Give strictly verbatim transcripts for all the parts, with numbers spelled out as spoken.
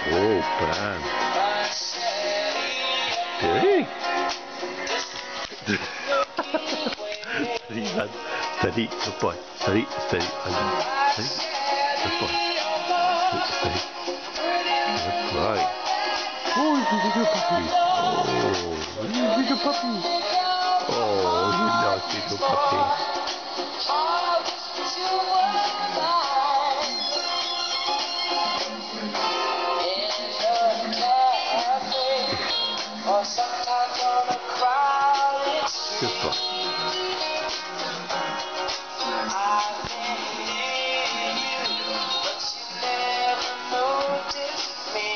Oh, plan. Steady. Steady, lad. Steady. Good boy. Steady. Steady. Steady. Good boy. Steady. Good boy. Oh, he's a good puppy. Oh, he's a good puppy. Oh, you naughty good puppy. Or sometimes on a crowded street. Good boy. I've been near you, but you never noticed me.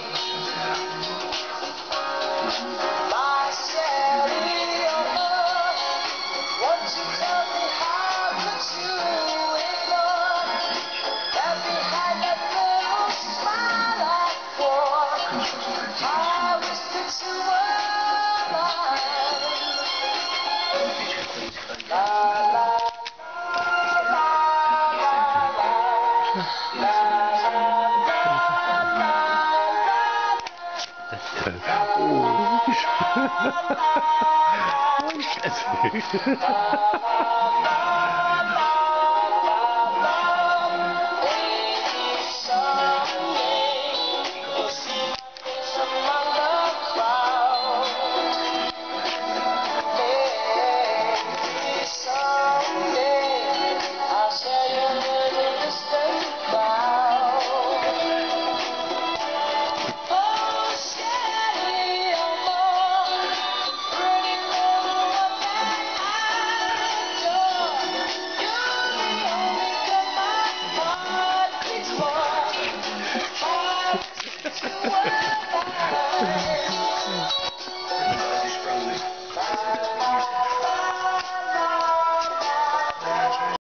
My stereo love, won't you tell me how could you ignore that behind that little smile I wore? I wish that you were mine. La la la la la la la Oh,